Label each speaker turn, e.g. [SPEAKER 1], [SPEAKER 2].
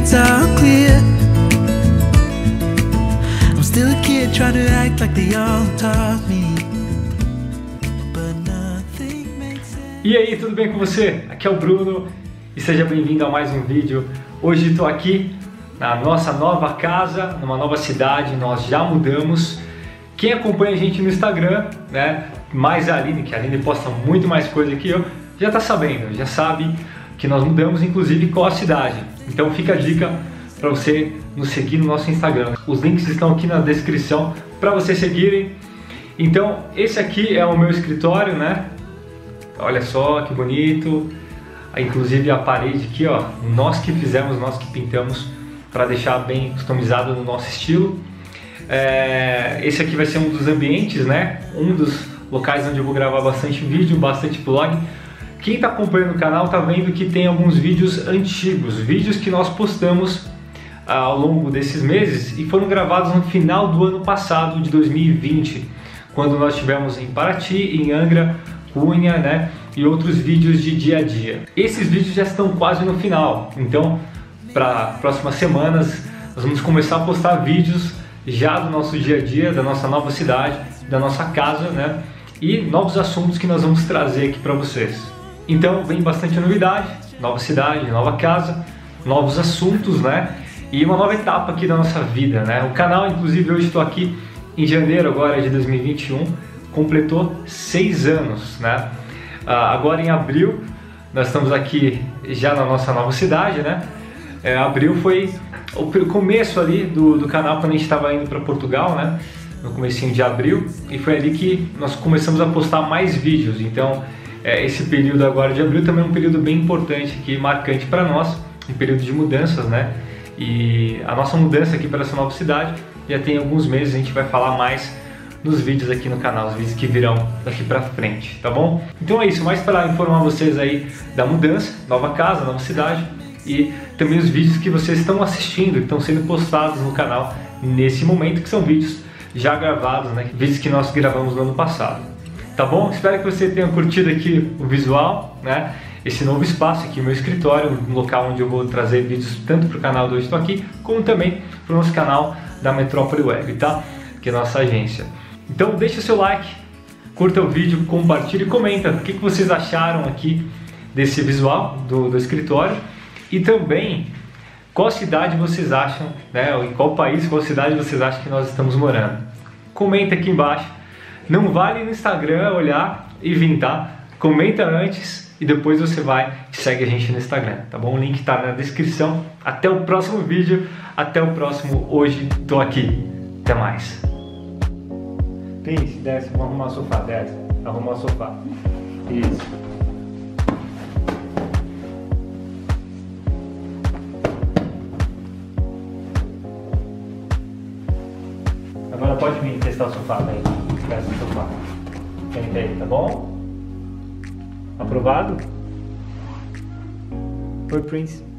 [SPEAKER 1] it's all clear. I'm still a kid trying to act like they all taught me. But nothing makes sense.
[SPEAKER 2] E aí, tudo bem com você? Aqui é o Bruno e seja bem-vindo a mais um vídeo. Hoje estou aqui na nossa nova casa, numa nova cidade, nós já mudamos. Quem acompanha a gente no Instagram, né, mais a Aline, que a Aline posta muito mais coisa que eu, já está sabendo, já sabe que nós mudamos, inclusive qual a cidade. Então fica a dica para você nos seguir no nosso Instagram. Os links estão aqui na descrição para vocês seguirem. Então esse aqui é o meu escritório, né? Olha só que bonito. Inclusive a parede aqui, ó, nós que fizemos, nós que pintamos para deixar bem customizado no nosso estilo. Esse aqui vai ser um dos ambientes, né? Um dos locais onde eu vou gravar bastante vídeo, bastante vlog. Quem está acompanhando o canal está vendo que tem alguns vídeos antigos, vídeos que nós postamos ao longo desses meses e foram gravados no final do ano passado, de 2020, quando nós estivemos em Paraty, em Angra, Cunha, né? E outros vídeos de dia a dia. Esses vídeos já estão quase no final, então para próximas semanas nós vamos começar a postar vídeos já do nosso dia a dia, da nossa nova cidade, da nossa casa, né? E novos assuntos que nós vamos trazer aqui para vocês. Então vem bastante novidade, nova cidade, nova casa, novos assuntos, né? E uma nova etapa aqui da nossa vida, né? O canal, inclusive, hoje estou aqui em janeiro agora de 2021, completou 6 anos, né? Agora em abril, nós estamos aqui já na nossa nova cidade, né? Abril foi o começo ali do canal, quando a gente estava indo para Portugal, né? No comecinho de abril, e foi ali que nós começamos a postar mais vídeos. Então esse período agora de abril também é um período bem importante aqui, marcante para nós, um período de mudanças, né? E a nossa mudança aqui para essa nova cidade já tem alguns meses, a gente vai falar mais nos vídeos aqui no canal, os vídeos que virão daqui pra frente, tá bom? Então é isso, mais para informar vocês aí da mudança, nova casa, nova cidade, e também os vídeos que vocês estão assistindo, que estão sendo postados no canal nesse momento, que são vídeos já gravados, né? Vídeos que nós gravamos no ano passado, tá bom? Espero que você tenha curtido aqui o visual, né? Esse novo espaço aqui, meu escritório, um local onde eu vou trazer vídeos tanto para o canal do Hoje Tô Aqui, como também para o nosso canal da Metrópole Web, tá? Que é a nossa agência. Então deixa o seu like, curta o vídeo, compartilhe e comenta o que vocês acharam aqui desse visual do escritório e também qual cidade vocês acham, né, em qual país, qual cidade vocês acham que nós estamos morando. Comenta aqui embaixo, não vale no Instagram olhar e vir, tá? Comenta antes e depois você vai e segue a gente no Instagram, tá bom? O link está na descrição. Até o próximo vídeo, até o próximo Hoje Tô Aqui. Até mais. Prince, desce, vamos arrumar o sofá, desce. Arrumar o sofá. Isso. Agora pode vir testar o sofá, vem. Desce o sofá. Senta aí, tá bom? Aprovado? Oi, Prince.